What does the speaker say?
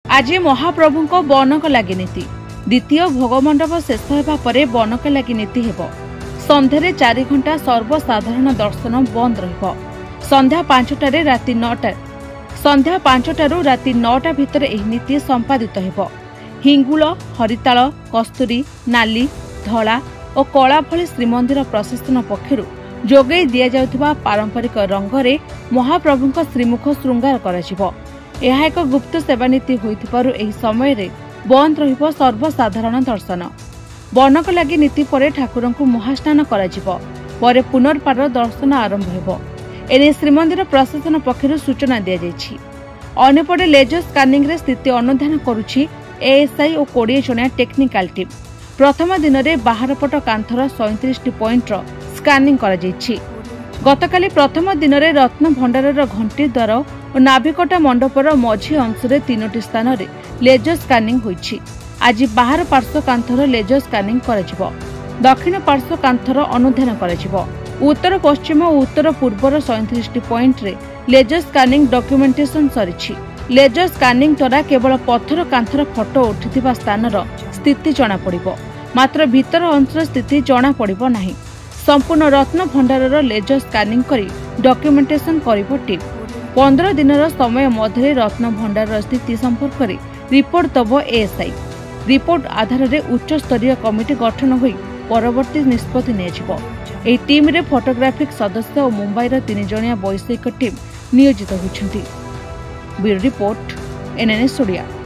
आज महाप्रभु बनक लागि नीति द्वितीय भोगमंडप शेष होगा पर बनक लागि नीति हेब। संध्यारे 4 घंटा सर्वसाधारण दर्शन बंद रहिब। संध्या 5टारे राति 9टा संध्या 5टारू राति 9टा भितर एही नीति संपादित हेब। हिंगुल, हरिताल, कस्तूरी, नाली, धला और कला भली श्रीमंदिर प्रशासन पक्षर जोगई दिया जाउथिबा पारंपरिक रंगरे महाप्रभुଙ୍କ श्रीमुख श्रृंगार कराजिबो। यह एक गुप्त सेवा नीति होइथिबारु एही समय रे बंद रहिबो सर्वसाधारण दर्शन। बनक लागि नीति परे ठाकुरଙ୍କୁ महास्नान कराजिबो। परे पुनर्पार दर्शन आरंभ हेबो। एने श्रीमंदिर प्रशासन पक्षर सूचना दिया जायछि। अन्यपटे लेजर स्कानिंग रे स्थिति अनुधान करुछि एएसआई और 20 जणिया टेक्निकल टीम। प्रथम दिन में बाहरपट कांथर 37 पॉइंट स्कानिंग करा जायछि। गतकाली प्रथम दिन में रत्न भंडारर घंटी द्वार और नाभिकटा मंडपर मझी अंश 3टी स्थान में लेजर स्कानिंग होइछि। आज बाहर पार्श्व कांथर लेजर स्कानिंग कराजिबो। दक्षिण पार्श्व कांथर अनुधान कराजिबो। उत्तर पश्चिम और उत्तर पूर्वर 37 पॉइंट रे लेजर स्कानिंग डॉक्यूमेंटेशन सरिछि। लेजर स्कानिंग द्वारा केवल पत्थर कांथर फोटो उठिथिबा स्थानर स्थिति जना पड़िबो, मात्र भीतर अंशर स्थिति जना पड़िबो नाही। संपूर्ण रत्न भंडारर लेजर स्कानिंग करी डॉक्यूमेंटेशन करिबो टीम। 15 दिनर समय मध्य रत्न भंडारर स्थिति संपर्क में रिपोर्ट दबो एएसआई। रिपोर्ट आधार रे उच्च स्तरीय कमिटी गठन होई परवर्ती निष्पत्ति नियाजिबो। एही टीम रे फोटोग्राफिक सदस्य और मुंबईर 3 जणिया वैषयिक टीम नियोजित होइछन्ति। Bureau report, NNS Odia.